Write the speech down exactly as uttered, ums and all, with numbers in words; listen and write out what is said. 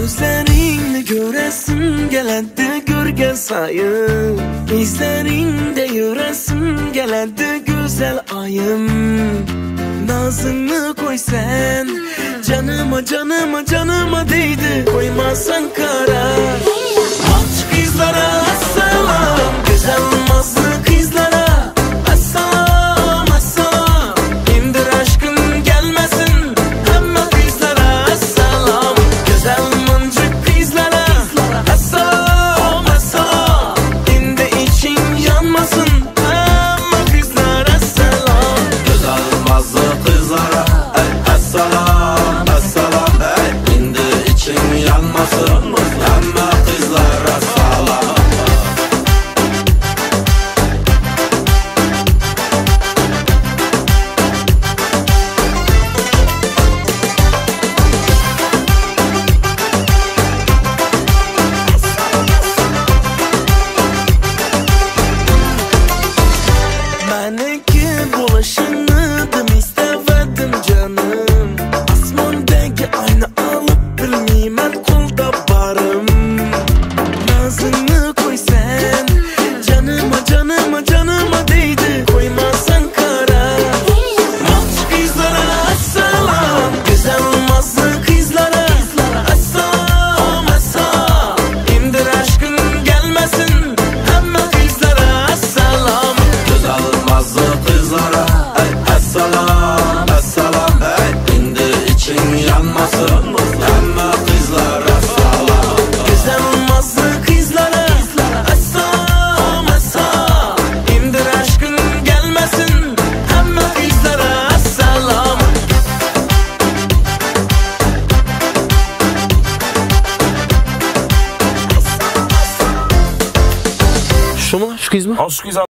Gözlerini göresim geledi görgen sayım, izlerinde yüresim geledi güzel ayım. Nazını koy sen, canıma canıma canıma değdi, koymasan karar. Aç kızlara assalam, güzel nazlı kızlara assalam assalam. İndir aşkın gelmesin ama kızlara assalam. Güzel mıncık kızlara assalam assalam. İndi için yanmasın ama kızlara assalam. Güzel nazlı kızlara ey assalam assalam. Ey indi için yanmasın ama kızlara assalam. Beneki bulaşanıdım istemedim canım. Asmandaki aynı alıp bilmeymen kulda barım. Nazını koy sen, canıma canıma canıma değdi, koymasan karar. Aç kızlara assalam, güzel nazlı kızlara assalam assalam. İndir aşkın gelmesin ama kızlara assalam. Güzel nazlı kızlara ey assalam assalam. Ey indi için yanmasın ama kızlara assalam. Güzel nazlı kızlara assalam assalam. İndir aşkın gelmesin ama kızlara assalam. Şu mu? Şu kız mı? Al şu kız al.